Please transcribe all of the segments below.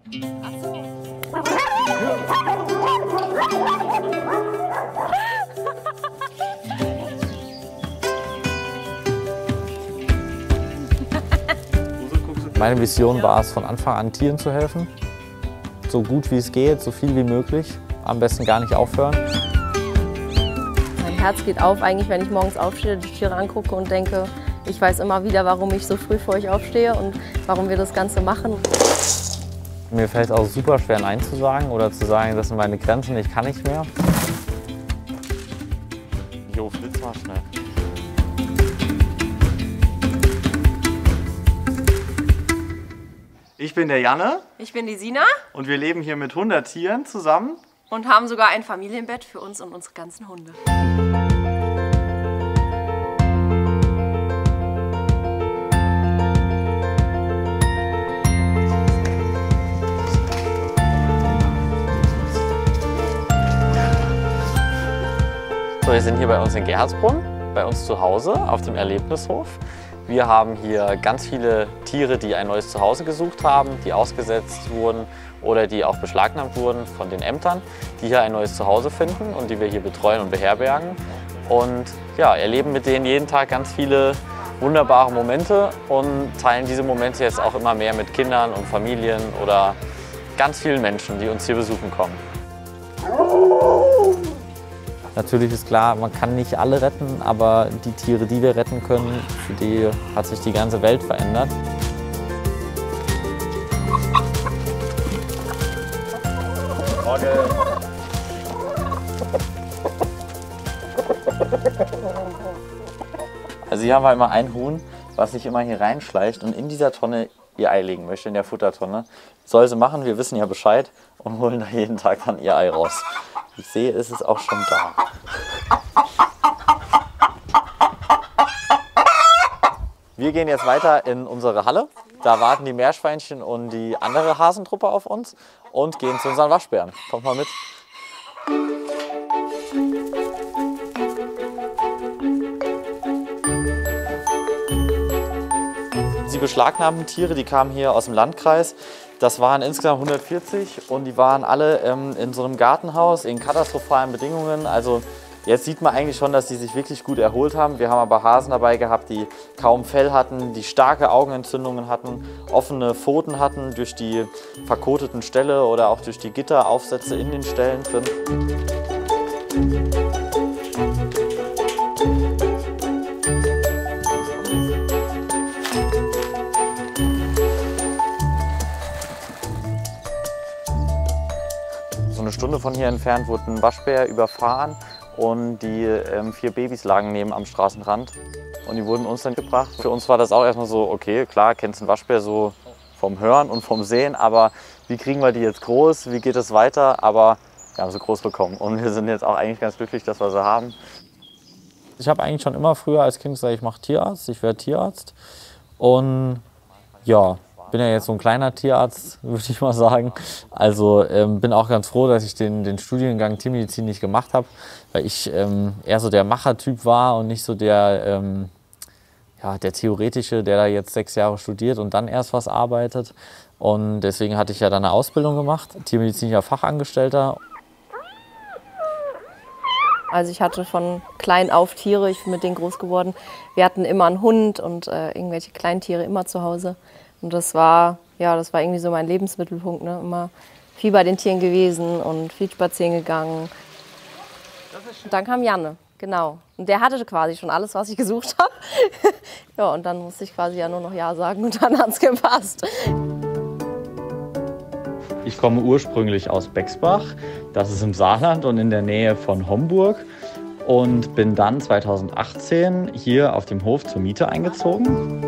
Meine Vision war es, von Anfang an Tieren zu helfen. So gut wie es geht, so viel wie möglich. Am besten gar nicht aufhören. Mein Herz geht auf, eigentlich, wenn ich morgens aufstehe, die Tiere angucke und denke, ich weiß immer wieder, warum ich so früh für euch aufstehe und warum wir das Ganze machen. Mir fällt es auch super schwer, Nein zu sagen oder zu sagen, das sind meine Grenzen, ich kann nicht mehr. Jo, flitz mal schnell. Ich bin der Janne. Ich bin die Sina. Und wir leben hier mit 100 Tieren zusammen. Und haben sogar ein Familienbett für uns und unsere ganzen Hunde. So, wir sind hier bei uns in Gerhardsbrunn, bei uns zu Hause auf dem Erlebnishof. Wir haben hier ganz viele Tiere, die ein neues Zuhause gesucht haben, die ausgesetzt wurden oder die auch beschlagnahmt wurden von den Ämtern, die hier ein neues Zuhause finden und die wir hier betreuen und beherbergen. Und ja, erleben mit denen jeden Tag ganz viele wunderbare Momente und teilen diese Momente jetzt auch immer mehr mit Kindern und Familien oder ganz vielen Menschen, die uns hier besuchen kommen. Natürlich ist klar, man kann nicht alle retten, aber die Tiere, die wir retten können, für die hat sich die ganze Welt verändert. Also hier haben wir immer ein Huhn, was sich immer hier reinschleicht und in dieser Tonne ihr Ei legen möchte, in der Futtertonne. Soll sie machen, wir wissen ja Bescheid und holen da jeden Tag dann ihr Ei raus. Ich sehe, es ist auch schon da. Wir gehen jetzt weiter in unsere Halle. Da warten die Meerschweinchen und die andere Hasentruppe auf uns und gehen zu unseren Waschbären. Kommt mal mit. Die beschlagnahmten Tiere, die kamen hier aus dem Landkreis. Das waren insgesamt 140 und die waren alle in so einem Gartenhaus in katastrophalen Bedingungen. Also jetzt sieht man eigentlich schon, dass die sich wirklich gut erholt haben. Wir haben aber Hasen dabei gehabt, die kaum Fell hatten, die starke Augenentzündungen hatten, offene Pfoten hatten durch die verkoteten Ställe oder auch durch die Gitteraufsätze in den Ställen drin. So eine Stunde von hier entfernt wurde ein Waschbär überfahren und die 4 Babys lagen neben am Straßenrand und die wurden uns dann gebracht. Für uns war das auch erstmal so, okay, klar, kennst du einen Waschbär so vom Hören und vom Sehen, aber wie kriegen wir die jetzt groß, wie geht es weiter? Aber wir haben sie groß bekommen und wir sind jetzt auch eigentlich ganz glücklich, dass wir sie haben. Ich habe eigentlich schon immer früher als Kind gesagt, ich mache Tierarzt, ich werde Tierarzt und ja, bin ja jetzt so ein kleiner Tierarzt, würde ich mal sagen. Also bin auch ganz froh, dass ich den Studiengang Tiermedizin nicht gemacht habe, weil ich eher so der Machertyp war und nicht so der Theoretische, der da jetzt 6 Jahre studiert und dann erst was arbeitet. Und deswegen hatte ich ja dann eine Ausbildung gemacht, tiermedizinischer Fachangestellter. Also ich hatte von klein auf Tiere, ich bin mit denen groß geworden. Wir hatten immer einen Hund und irgendwelche Kleintiere immer zu Hause. Und das war irgendwie so mein Lebensmittelpunkt, ne? Immer viel bei den Tieren gewesen und viel spazieren gegangen. Und dann kam Janne, genau. Und der hatte quasi schon alles, was ich gesucht habe. Ja, und dann musste ich quasi ja nur noch Ja sagen und dann hat es gepasst. Ich komme ursprünglich aus Bexbach, das ist im Saarland und in der Nähe von Homburg. Und bin dann 2018 hier auf dem Hof zur Miete eingezogen.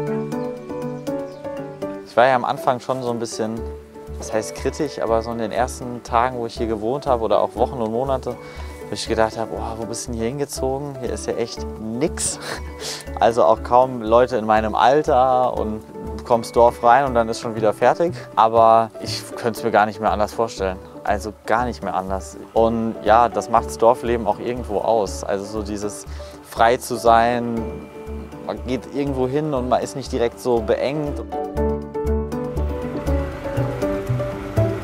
Ich war ja am Anfang schon so ein bisschen, was heißt kritisch, aber so in den ersten Tagen, wo ich hier gewohnt habe oder auch Wochen und Monate, wo ich gedacht habe, oh, wo bist du denn hier hingezogen? Hier ist ja echt nix. Also auch kaum Leute in meinem Alter und du kommst Dorf rein und dann ist schon wieder fertig. Aber ich könnte es mir gar nicht mehr anders vorstellen. Also gar nicht mehr anders. Und ja, das macht das Dorfleben auch irgendwo aus. Also so dieses frei zu sein, man geht irgendwo hin und man ist nicht direkt so beengt.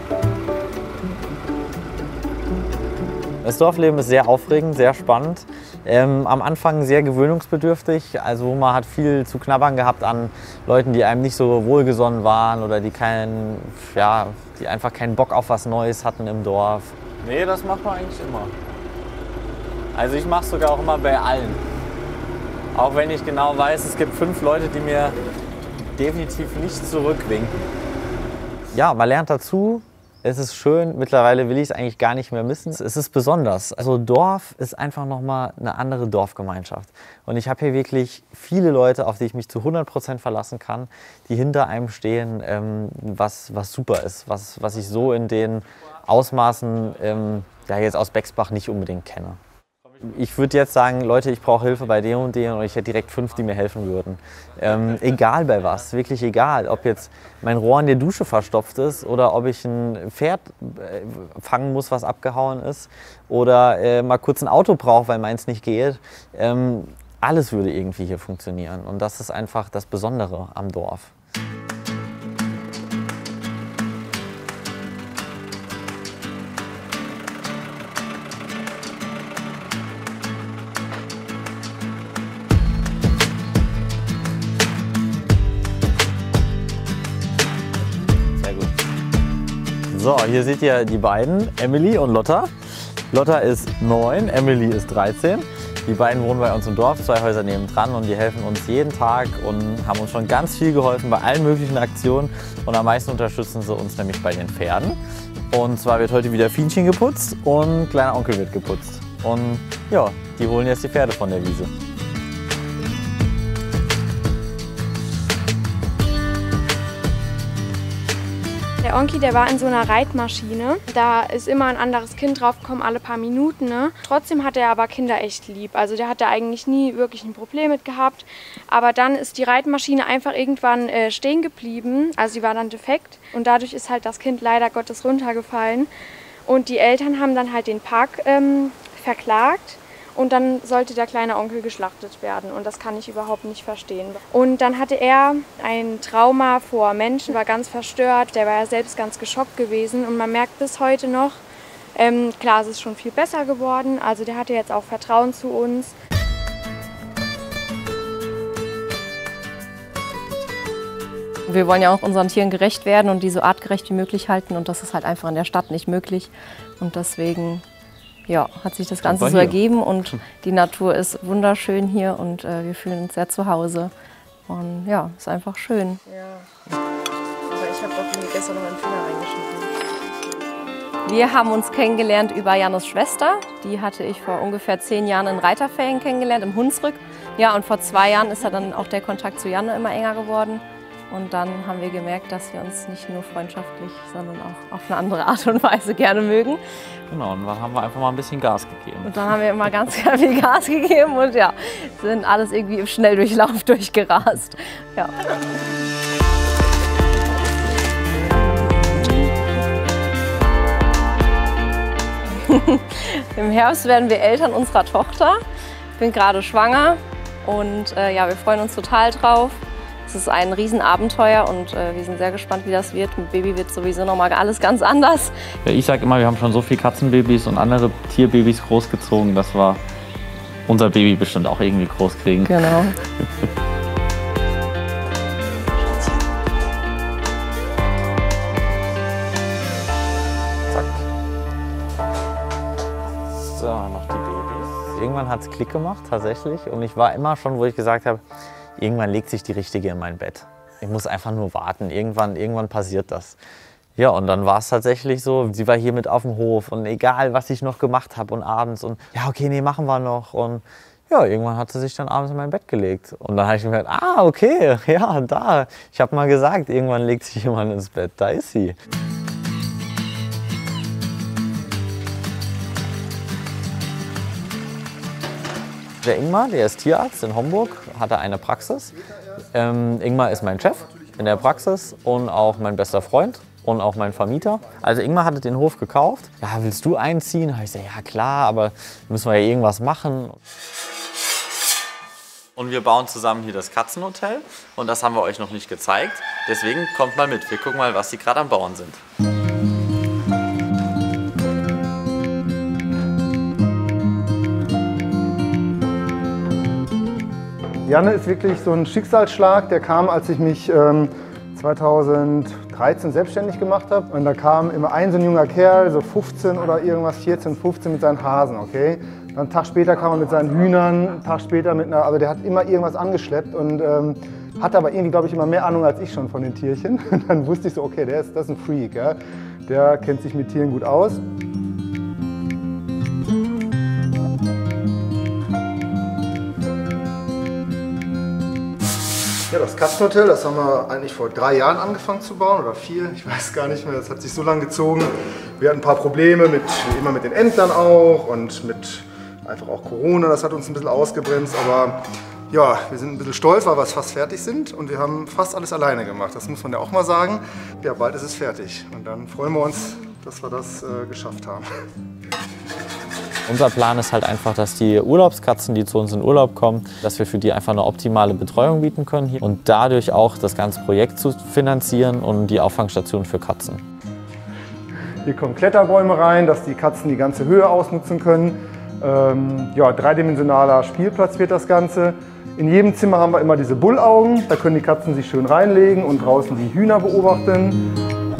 Das Dorfleben ist sehr aufregend, sehr spannend. Am Anfang sehr gewöhnungsbedürftig. Also man hat viel zu knabbern gehabt an Leuten, die einem nicht so wohlgesonnen waren oder die die einfach keinen Bock auf was Neues hatten im Dorf. Nee, das macht man eigentlich immer. Also ich mache es sogar auch immer bei allen. Auch wenn ich genau weiß, es gibt 5 Leute, die mir definitiv nicht zurückwinken. Ja, man lernt dazu. Es ist schön, mittlerweile will ich es eigentlich gar nicht mehr missen. Es ist besonders. Also Dorf ist einfach nochmal eine andere Dorfgemeinschaft. Und ich habe hier wirklich viele Leute, auf die ich mich zu 100% verlassen kann, die hinter einem stehen, was super ist, was ich so in den Ausmaßen jetzt aus Bexbach nicht unbedingt kenne. Ich würde jetzt sagen, Leute, ich brauche Hilfe bei dem und dem und ich hätte direkt 5, die mir helfen würden. Egal bei was, wirklich egal. Ob jetzt mein Rohr in der Dusche verstopft ist oder ob ich ein Pferd fangen muss, was abgehauen ist oder mal kurz ein Auto brauche, weil meins nicht geht. Alles würde irgendwie hier funktionieren und das ist einfach das Besondere am Dorf. So, hier seht ihr die beiden, Emily und Lotta. Lotta ist 9, Emily ist 13. Die beiden wohnen bei uns im Dorf, 2 Häuser nebendran und die helfen uns jeden Tag und haben uns schon ganz viel geholfen bei allen möglichen Aktionen. Und am meisten unterstützen sie uns nämlich bei den Pferden. Und zwar wird heute wieder Fienchen geputzt und kleiner Onkel wird geputzt. Und ja, die holen jetzt die Pferde von der Wiese. Der Onki, der war in so einer Reitmaschine. Da ist immer ein anderes Kind draufgekommen, alle paar Minuten. Ne? Trotzdem hat er aber Kinder echt lieb. Also der hat da eigentlich nie wirklich ein Problem mit gehabt. Aber dann ist die Reitmaschine einfach irgendwann stehen geblieben. Also sie war dann defekt. Und dadurch ist halt das Kind leider Gottes runtergefallen. Und die Eltern haben dann halt den Park verklagt. Und dann sollte der kleine Onkel geschlachtet werden. Und das kann ich überhaupt nicht verstehen. Und dann hatte er ein Trauma vor Menschen, war ganz verstört. Der war ja selbst ganz geschockt gewesen. Und man merkt bis heute noch, klar, es ist schon viel besser geworden. Also der hatte jetzt auch Vertrauen zu uns. Wir wollen ja auch unseren Tieren gerecht werden und die so artgerecht wie möglich halten. Und das ist halt einfach in der Stadt nicht möglich. Und deswegen hat sich das Ganze so ergeben und die Natur ist wunderschön hier und wir fühlen uns sehr zu Hause. Und ja, ist einfach schön. Ja, aber ich habe doch gestern noch einen Finger reingeschnitten. Wir haben uns kennengelernt über Jannes Schwester. Die hatte ich vor ungefähr 10 Jahren in Reiterferien kennengelernt, im Hunsrück. Ja, und vor 2 Jahren ist dann auch der Kontakt zu Janne immer enger geworden. Und dann haben wir gemerkt, dass wir uns nicht nur freundschaftlich, sondern auch auf eine andere Art und Weise gerne mögen. Genau, und dann haben wir einfach mal ein bisschen Gas gegeben. Und dann haben wir immer ganz viel Gas gegeben und ja, sind alles irgendwie im Schnelldurchlauf durchgerast. Ja. Im Herbst werden wir Eltern unserer Tochter. Ich bin gerade schwanger und wir freuen uns total drauf. Es ist ein Riesenabenteuer und wir sind sehr gespannt, wie das wird. Mit Baby wird sowieso nochmal alles ganz anders. Ja, ich sage immer, wir haben schon so viele Katzenbabys und andere Tierbabys großgezogen, dass wir unser Baby bestimmt auch irgendwie groß kriegen. Genau. Zack. So, noch die Babys. Irgendwann hat es Klick gemacht, tatsächlich. Und ich war immer schon, wo ich gesagt habe, irgendwann legt sich die Richtige in mein Bett. Ich muss einfach nur warten. Irgendwann passiert das. Ja, und dann war es tatsächlich so, sie war hier mit auf dem Hof und egal, was ich noch gemacht habe und abends und ja, okay, nee, machen wir noch. Und ja, irgendwann hat sie sich dann abends in mein Bett gelegt. Und dann habe ich mir gedacht, ah, okay, ja, da. Ich habe mal gesagt, irgendwann legt sich jemand ins Bett. Da ist sie. Der Ingmar, der ist Tierarzt in Homburg, hat eine Praxis. Ingmar ist mein Chef in der Praxis und auch mein bester Freund und auch mein Vermieter. Also Ingmar hatte den Hof gekauft. Ja, willst du einziehen? Da habe ich gesagt, ja klar, aber müssen wir ja irgendwas machen. Und wir bauen zusammen hier das Katzenhotel und das haben wir euch noch nicht gezeigt. Deswegen kommt mal mit, wir gucken mal, was die gerade am Bauen sind. Janne ist wirklich so ein Schicksalsschlag, der kam, als ich mich 2013 selbstständig gemacht habe. Und da kam immer ein so ein junger Kerl, so 15 oder irgendwas, 14, 15 mit seinen Hasen, okay? Dann einen Tag später kam er mit seinen Hühnern, einen Tag später mit einer, also der hat immer irgendwas angeschleppt und hatte aber irgendwie, glaube ich, immer mehr Ahnung als ich schon von den Tierchen. Und dann wusste ich so, okay, das ist ein Freak, ja? Der kennt sich mit Tieren gut aus. Ja, das Katzenhotel, das haben wir eigentlich vor 3 Jahren angefangen zu bauen oder 4, ich weiß gar nicht mehr, das hat sich so lange gezogen. Wir hatten ein paar Probleme, immer mit den Ämtern auch und mit einfach auch Corona, das hat uns ein bisschen ausgebremst, aber ja, wir sind ein bisschen stolz, weil wir fast fertig sind und wir haben fast alles alleine gemacht, das muss man ja auch mal sagen. Ja, bald ist es fertig und dann freuen wir uns, dass wir das geschafft haben. Unser Plan ist halt einfach, dass die Urlaubskatzen, die zu uns in Urlaub kommen, dass wir für die einfach eine optimale Betreuung bieten können hier und dadurch auch das ganze Projekt zu finanzieren und die Auffangstation für Katzen. Hier kommen Kletterbäume rein, dass die Katzen die ganze Höhe ausnutzen können. Ja, dreidimensionaler Spielplatz wird das Ganze. In jedem Zimmer haben wir immer diese Bullaugen, da können die Katzen sich schön reinlegen und draußen die Hühner beobachten.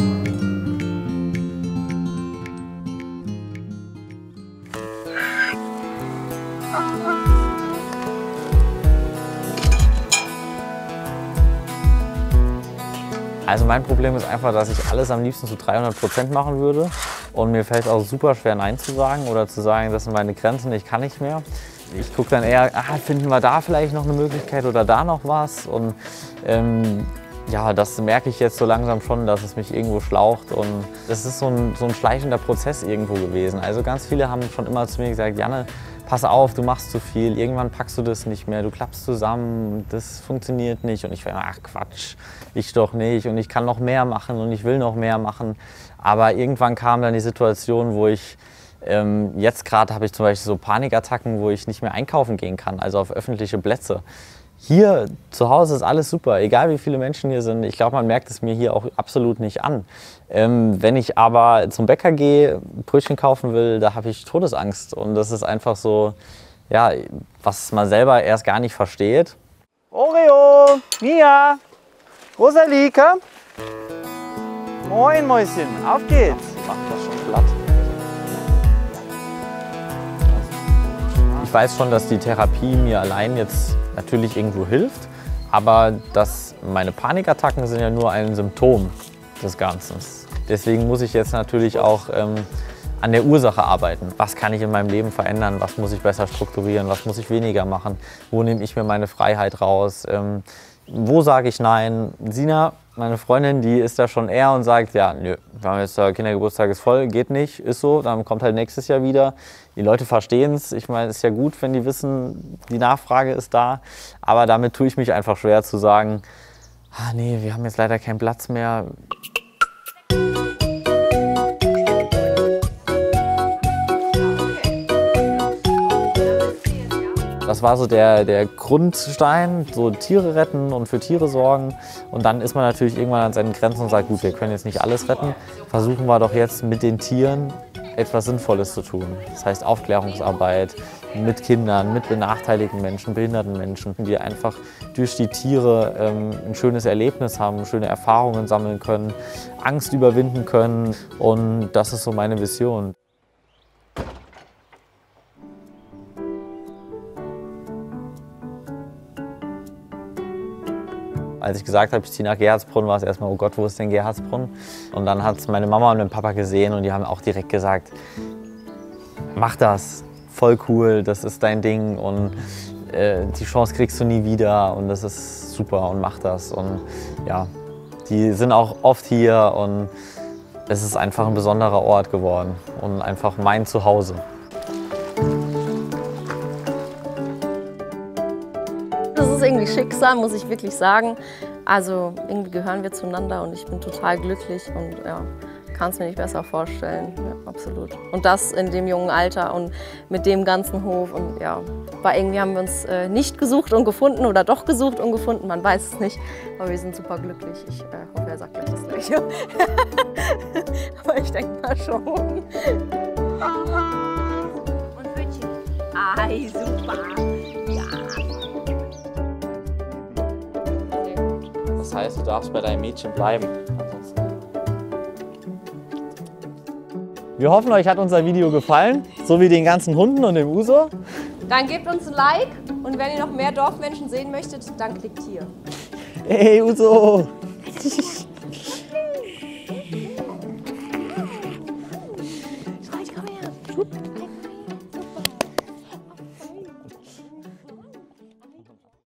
Also mein Problem ist einfach, dass ich alles am liebsten zu 300% machen würde und mir fällt es auch super schwer, Nein zu sagen oder zu sagen, das sind meine Grenzen, ich kann nicht mehr. Ich gucke dann eher, finden wir da vielleicht noch eine Möglichkeit oder da noch was und ja, das merke ich jetzt so langsam schon, dass es mich irgendwo schlaucht und das ist so ein schleichender Prozess irgendwo gewesen. Also ganz viele haben schon immer zu mir gesagt, Janne, pass auf, du machst zu viel, irgendwann packst du das nicht mehr, du klappst zusammen, das funktioniert nicht. Und ich war immer, ach Quatsch, ich doch nicht und ich kann noch mehr machen und ich will noch mehr machen. Aber irgendwann kam dann die Situation, wo ich, jetzt gerade habe ich zum Beispiel so Panikattacken, wo ich nicht mehr einkaufen gehen kann, also auf öffentliche Plätze. Hier zu Hause ist alles super, egal wie viele Menschen hier sind. Ich glaube, man merkt es mir hier auch absolut nicht an. Wenn ich aber zum Bäcker gehe, Brötchen kaufen will, da habe ich Todesangst. Und das ist einfach so, ja, was man selber erst gar nicht versteht. Oreo, Mia, Rosalike. Moin Mäuschen, auf geht's. Macht das schon platt. Ich weiß schon, dass die Therapie mir allein jetzt natürlich irgendwo hilft, aber meine Panikattacken sind ja nur ein Symptom des Ganzen. Deswegen muss ich jetzt natürlich auch an der Ursache arbeiten. Was kann ich in meinem Leben verändern? Was muss ich besser strukturieren? Was muss ich weniger machen? Wo nehme ich mir meine Freiheit raus? Wo sage ich Nein? Sina, meine Freundin, die ist da schon eher und sagt, ja, nö, wir haben jetzt Kindergeburtstag ist voll, geht nicht, ist so, dann kommt halt nächstes Jahr wieder. Die Leute verstehen es, ich meine, es ist ja gut, wenn die wissen, die Nachfrage ist da, aber damit tue ich mich einfach schwer zu sagen, nee, wir haben jetzt leider keinen Platz mehr. Das war so der Grundstein, so Tiere retten und für Tiere sorgen. Und dann ist man natürlich irgendwann an seinen Grenzen und sagt, gut, wir können jetzt nicht alles retten. Versuchen wir doch jetzt mit den Tieren etwas Sinnvolles zu tun. Das heißt Aufklärungsarbeit mit Kindern, mit benachteiligten Menschen, behinderten Menschen, die einfach durch die Tiere ein schönes Erlebnis haben, schöne Erfahrungen sammeln können, Angst überwinden können. Und das ist so meine Vision. Als ich gesagt habe, ich ziehe nach Gerhardsbrunn, war es erstmal, oh Gott, wo ist denn Gerhardsbrunn? Und dann hat es meine Mama und mein Papa gesehen und die haben auch direkt gesagt, mach das, voll cool, das ist dein Ding und die Chance kriegst du nie wieder und das ist super und mach das. Und ja, die sind auch oft hier und es ist einfach ein besonderer Ort geworden und einfach mein Zuhause. Das ist irgendwie Schicksal, muss ich wirklich sagen. Also irgendwie gehören wir zueinander und ich bin total glücklich und ja, kann es mir nicht besser vorstellen. Ja, absolut. Und das in dem jungen Alter und mit dem ganzen Hof. Und ja, aber irgendwie haben wir uns nicht gesucht und gefunden oder doch gesucht und gefunden, man weiß es nicht. Aber wir sind super glücklich. Ich hoffe, er sagt gleich das Gleiche. Aber ich denke mal schon. Und Wünschen. Super. Ja. heißt, du darfst bei deinem Mädchen bleiben. Wir hoffen, euch hat unser Video gefallen, so wie den ganzen Hunden und dem Uso. Dann gebt uns ein Like und wenn ihr noch mehr Dorfmenschen sehen möchtet, dann klickt hier. Hey Uso!